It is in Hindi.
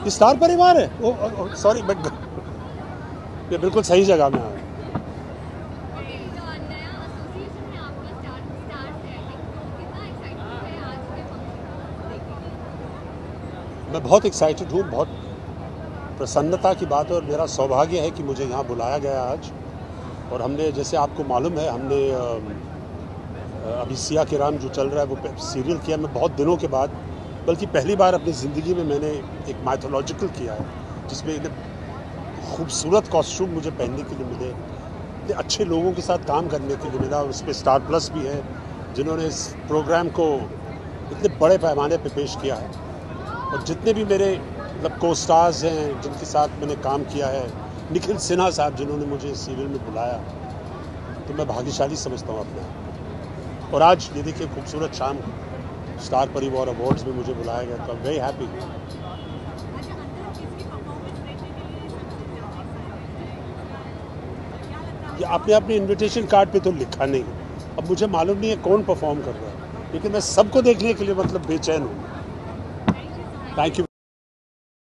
स्टार परिवार है। सॉरी बट ये बिल्कुल सही जगह में आया। मैं बहुत एक्साइटेड हूँ, बहुत प्रसन्नता की बात है और मेरा सौभाग्य है कि मुझे यहाँ बुलाया गया आज। और हमने, जैसे आपको मालूम है, हमने अभी सिया के राम जो चल रहा है वो सीरियल किया मैं बहुत दिनों के बाद, बल्कि पहली बार अपनी ज़िंदगी में मैंने एक माइथोलॉजिकल किया है जिसमें इतने खूबसूरत कॉस्ट्यूम मुझे पहनने के लिए मिले, इतने अच्छे लोगों के साथ काम करने के लिए मिला। और उसमें स्टार प्लस भी है जिन्होंने इस प्रोग्राम को इतने बड़े पैमाने पर पेश किया है। और जितने भी मेरे मतलब को स्टार्स हैं जिनके साथ मैंने काम किया है, निखिल सिन्हा साहब जिन्होंने मुझे इस सीरियल में बुलाया, तो मैं भाग्यशाली समझता हूँ अपने आप। और आज ये देखिए खूबसूरत शाम स्टार परिवार अवार्ड्स में मुझे बुलाया गया, तो आई एम वेरी हैप्पी। ये अपने अपने इनविटेशन कार्ड पे तो लिखा नहीं, अब मुझे मालूम नहीं है कौन परफॉर्म कर रहा है, लेकिन मैं सबको देखने के लिए मतलब बेचैन हूँ। Thank you.